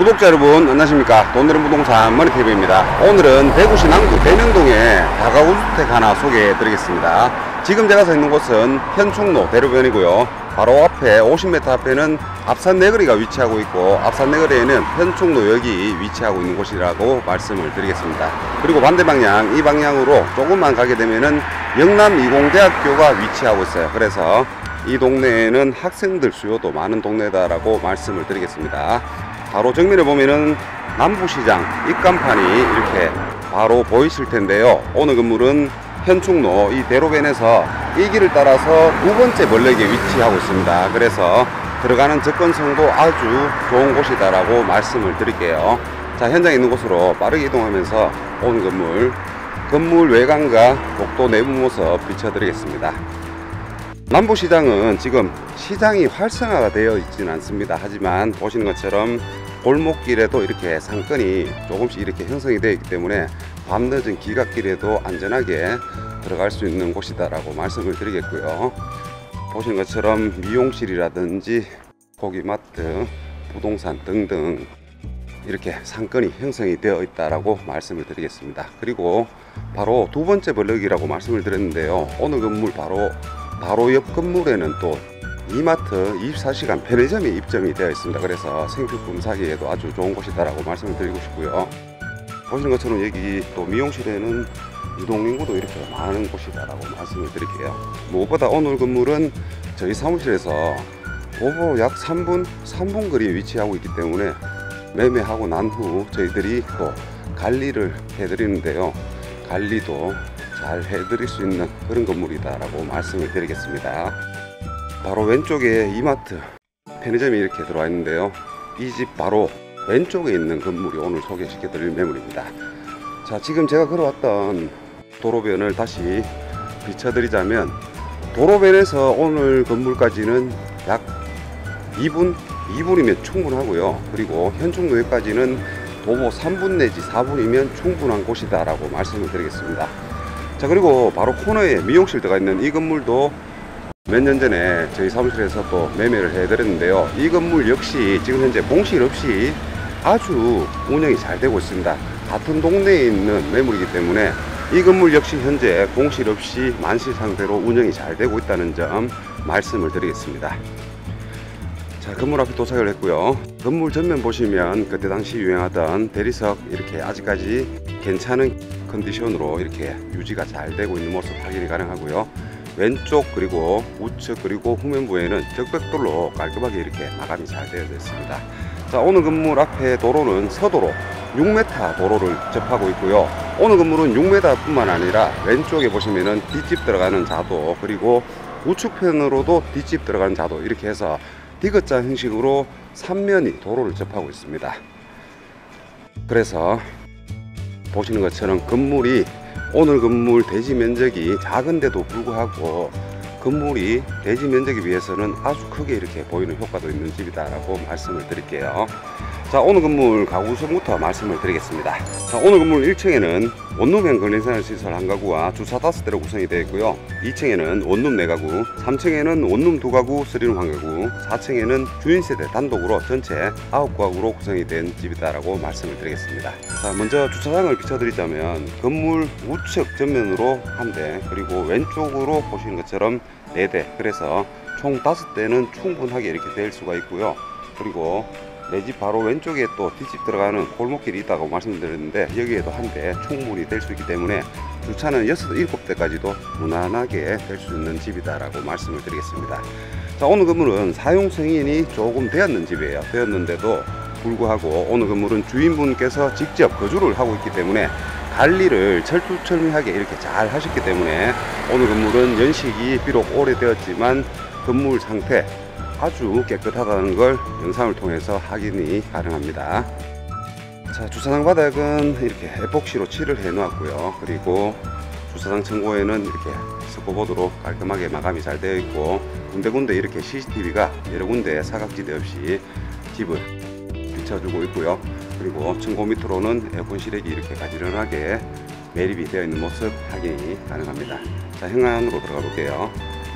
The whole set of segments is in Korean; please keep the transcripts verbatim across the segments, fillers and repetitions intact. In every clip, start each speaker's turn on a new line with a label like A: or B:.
A: 구독자 여러분 안녕하십니까. 돈되는 부동산 머니티비입니다. 오늘은 대구시 남구 대명동에 다가구 주택 하나 소개해 드리겠습니다. 지금 제가 서 있는 곳은 현충로 대로변이고요. 바로 앞에 오십 미터 앞에는 앞산 내거리가 위치하고 있고, 앞산 내거리에는 현충로역이 위치하고 있는 곳이라고 말씀을 드리겠습니다. 그리고 반대 방향, 이 방향으로 조금만 가게 되면은 영남이공대학교가 위치하고 있어요. 그래서 이 동네에는 학생들 수요도 많은 동네다라고 말씀을 드리겠습니다. 바로 정면에 보면은 남부시장 입간판이 이렇게 바로 보이실 텐데요. 오늘 건물은 현충로 이 대로변에서 이 길을 따라서 두 번째 번역에 위치하고 있습니다. 그래서 들어가는 접근성도 아주 좋은 곳이다라고 말씀을 드릴게요. 자, 현장에 있는 곳으로 빠르게 이동하면서 오늘 건물 건물 외관과 복도 내부 모습 비춰드리겠습니다. 남부시장은 지금 시장이 활성화가 되어 있지는 않습니다. 하지만 보시는 것처럼 골목길에도 이렇게 상권이 조금씩 이렇게 형성이 되어 있기 때문에 밤늦은 기갓길에도 안전하게 들어갈 수 있는 곳이다 라고 말씀을 드리겠고요. 보시는 것처럼 미용실이라든지 고기마트, 부동산 등등 이렇게 상권이 형성이 되어 있다라고 말씀을 드리겠습니다. 그리고 바로 두 번째 블럭이라고 말씀을 드렸는데요. 오늘 건물 바로 바로 옆 건물에는 또 이마트 이십사 시간 편의점이 입점이 되어 있습니다. 그래서 생필품 사기에도 아주 좋은 곳이다라고 말씀을 드리고 싶고요. 보시는 것처럼 여기 또 미용실에는 유동인구도 이렇게 많은 곳이다라고 말씀을 드릴게요. 무엇보다 오늘 건물은 저희 사무실에서 도보 약 삼 분, 삼 분 거리에 위치하고 있기 때문에 매매하고 난 후 저희들이 또 관리를 해드리는데요. 관리도 잘 해드릴 수 있는 그런 건물이다라고 말씀을 드리겠습니다. 바로 왼쪽에 이마트 편의점이 이렇게 들어와 있는데요. 이 집 바로 왼쪽에 있는 건물이 오늘 소개시켜 드릴 매물입니다. 자, 지금 제가 걸어왔던 도로변을 다시 비춰드리자면 도로변에서 오늘 건물까지는 약 이 분, 이 분이면 충분하고요. 그리고 현충로역까지는 도보 삼 분 내지 사 분이면 충분한 곳이다 라고 말씀을 드리겠습니다. 자, 그리고 바로 코너에 미용실 들어가 있는 이 건물도 몇 년 전에 저희 사무실에서 또 매매를 해드렸는데요. 이 건물 역시 지금 현재 공실 없이 아주 운영이 잘 되고 있습니다. 같은 동네에 있는 매물이기 때문에 이 건물 역시 현재 공실 없이 만실 상태로 운영이 잘 되고 있다는 점 말씀을 드리겠습니다. 자, 건물 앞에 도착을 했고요. 건물 전면 보시면 그때 당시 유행하던 대리석 이렇게 아직까지 괜찮은 컨디션으로 이렇게 유지가 잘 되고 있는 모습 확인이 가능하고요. 왼쪽 그리고 우측 그리고 후면부에는 적벽돌로 깔끔하게 이렇게 마감이 잘 되어져 있습니다. 자, 오늘 건물 앞에 도로는 서도로 육 미터 도로를 접하고 있고요. 오늘 건물은 육 미터 뿐만 아니라 왼쪽에 보시면은 뒷집 들어가는 자도, 그리고 우측편으로도 뒷집 들어가는 자도, 이렇게 해서 디귿자 형식으로 삼 면이 도로를 접하고 있습니다. 그래서 보시는 것처럼 건물이 오늘 건물 대지 면적이 작은데도 불구하고 건물이 대지 면적에 비해서는 아주 크게 이렇게 보이는 효과도 있는 집이다 라고 말씀을 드릴게요. 자, 오늘 건물 가구 우선부터 말씀을 드리겠습니다. 자, 오늘 건물 일 층에는 원룸형 근린생활시설 한 가구와 주차 다섯 대로 구성이 되어 있고요. 이 층에는 원룸 네 가구, 삼 층에는 원룸 두 가구, 쓰리룸 한 가구, 사 층에는 주인세대 단독으로 전체 아홉 가구로 구성이 된 집이다 라고 말씀을 드리겠습니다. 자, 먼저 주차장을 비춰드리자면 건물 우측 전면으로 한 대, 그리고 왼쪽으로 보시는 것처럼 네 대, 그래서 총 다섯 대는 충분하게 이렇게 될 수가 있고요. 그리고 내 집 바로 왼쪽에 또 뒷집 들어가는 골목길이 있다고 말씀드렸는데 여기에도 한 대 충분히 될 수 있기 때문에 주차는 여섯, 일곱 대까지도 무난하게 될 수 있는 집이다 라고 말씀을 드리겠습니다. 자, 오늘 건물은 사용 승인이 조금 되었는 집이에요. 되었는데도 불구하고 오늘 건물은 주인분께서 직접 거주를 하고 있기 때문에 관리를 철두철미하게 이렇게 잘 하셨기 때문에 오늘 건물은 연식이 비록 오래되었지만 건물 상태 아주 깨끗하다는 걸 영상을 통해서 확인이 가능합니다. 자, 주차장 바닥은 이렇게 에폭시로 칠을 해 놓았고요. 그리고 주차장 천고에는 이렇게 스코보드로 깔끔하게 마감이 잘 되어 있고, 군데군데 이렇게 씨씨티비가 여러 군데 사각지대 없이 집을 비춰주고 있고요. 그리고 천고 밑으로는 에어컨 실외기 이렇게 가지런하게 매립이 되어 있는 모습 확인이 가능합니다. 자, 현관으로 들어가 볼게요.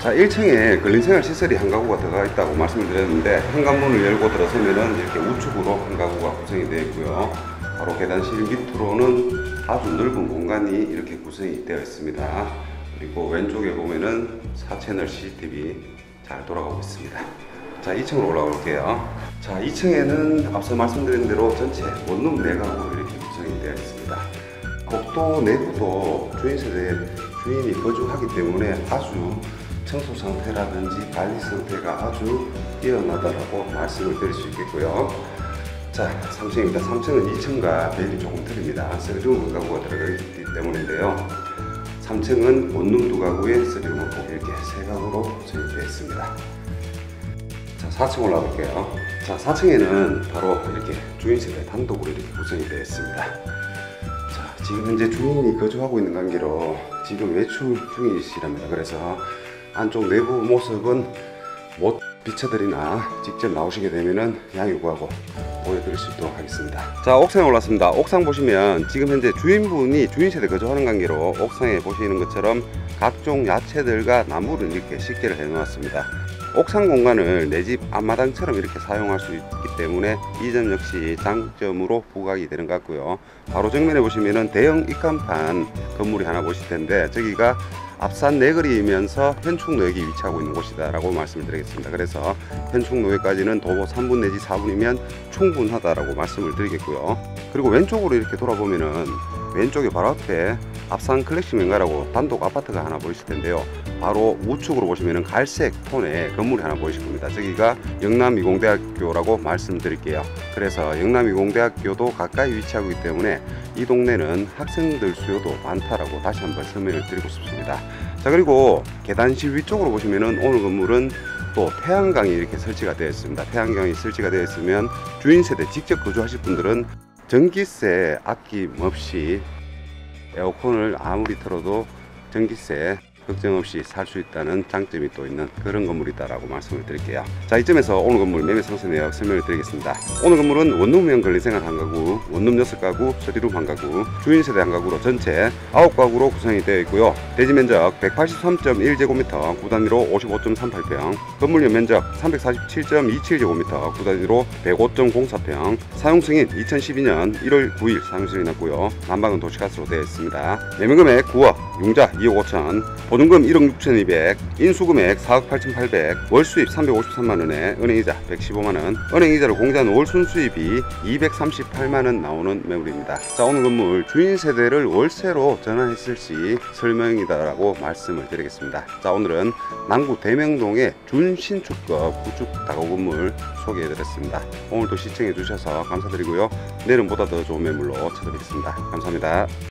A: 자, 일 층에 근린생활 시설이 한 가구가 들어가 있다고 말씀을 드렸는데, 현관문을 열고 들어서면은 이렇게 우측으로 한 가구가 구성이 되어 있고요. 바로 계단실 밑으로는 아주 넓은 공간이 이렇게 구성이 되어 있습니다. 그리고 왼쪽에 보면은 사 채널 씨씨티비 잘 돌아가고 있습니다. 자, 이 층으로 올라가 볼게요. 자, 이 층에는 앞서 말씀드린 대로 전체 원룸 네 가구 이렇게 구성이 되어 있습니다. 복도 내부도 주인 세대 주인이 거주하기 때문에 아주 청소 상태라든지 관리 상태가 아주 뛰어나다라고 말씀을 드릴 수 있겠고요. 자, 삼 층입니다. 삼 층은 이 층과 매입이 조금 틀립니다. 쓰리룸 가구가 들어가 있기 때문인데요. 삼 층은 원룸 두 가구에 쓰리룸 이렇게 세 가구로 구성이 되어 있습니다. 자, 사 층 올라가 볼게요. 자, 사 층에는 바로 이렇게 주인 세대 단독으로 이렇게 구성이 되어 있습니다. 자, 지금 현재 주인이 거주하고 있는 관계로 지금 외출 중이시랍니다. 그래서 안쪽 내부 모습은 못 비춰드리나 직접 나오시게 되면은 양해 구하고 보여드릴 수 있도록 하겠습니다. 자, 옥상에 올랐습니다. 옥상 보시면 지금 현재 주인분이 주인 세대 거주하는 관계로 옥상에 보시는 것처럼 각종 야채들과 나무를 이렇게 식재를 해 놓았습니다. 옥상 공간을 내 집 앞마당처럼 이렇게 사용할 수 있기 때문에 이 점 역시 장점으로 부각이 되는 것 같고요. 바로 정면에 보시면은 대형 입간판 건물이 하나 보실 텐데, 저기가 앞산 내거리이면서 현충노역이 위치하고 있는 곳이다 라고 말씀을 드리겠습니다. 그래서 현충노역까지는 도보 삼 분 내지 사 분이면 충분하다라고 말씀을 드리겠고요. 그리고 왼쪽으로 이렇게 돌아보면은 왼쪽에 바로 앞에 앞산 클래식 명가라고 단독 아파트가 하나 보이실 텐데요. 바로 우측으로 보시면은 갈색 톤의 건물이 하나 보이실 겁니다. 저기가 영남이공대학교라고 말씀드릴게요. 그래서 영남이공대학교도 가까이 위치하고 있기 때문에 이 동네는 학생들 수요도 많다라고 다시 한번 설명을 드리고 싶습니다. 자, 그리고 계단실 위쪽으로 보시면은 오늘 건물은 또 태양광이 이렇게 설치가 되어 있습니다. 태양광이 설치가 되어 있으면 주인 세대 직접 거주하실 분들은 전기세 아낌없이 에어컨을 아무리 틀어도 전기세 걱정 없이 살 수 있다는 장점이 또 있는 그런 건물이다라고 말씀을 드릴게요. 자, 이점에서 오늘 건물 매매 상세 내역 설명을 드리겠습니다. 오늘 건물은 원룸형 근린생활 한 가구, 원룸 여섯 가구, 쓰리룸 한 가구, 주인 세대 한 가구로 전체 아홉 가구로 구성이 되어 있고요. 대지 면적 백팔십삼 점 일 제곱미터, 구단위로 오십오 점 삼팔 평, 건물 연면적 삼백사십칠 점 이칠 제곱미터, 구단위로 백오 점 공사 평, 사용승인 이천십이 년 일월 구일 사용승인 났고요. 난방은 도시가스로 되어 있습니다. 매매금액 구억, 융자 이억 오천, 보증금 일억 육천이백, 인수금액 사억 팔천팔백, 월수입 삼백오십삼만 원에 은행이자 백십오만 원, 은행이자를 공제한 월 순수입이 이백삼십팔만 원 나오는 매물입니다. 자, 오늘 건물 주인 세대를 월세로 전환했을 시 설명이다라고 말씀을 드리겠습니다. 자, 오늘은 남구 대명동의 준신축급 구축 다가구 건물 소개해 드렸습니다. 오늘도 시청해 주셔서 감사드리고요. 내일은 보다 더 좋은 매물로 찾아뵙겠습니다. 감사합니다.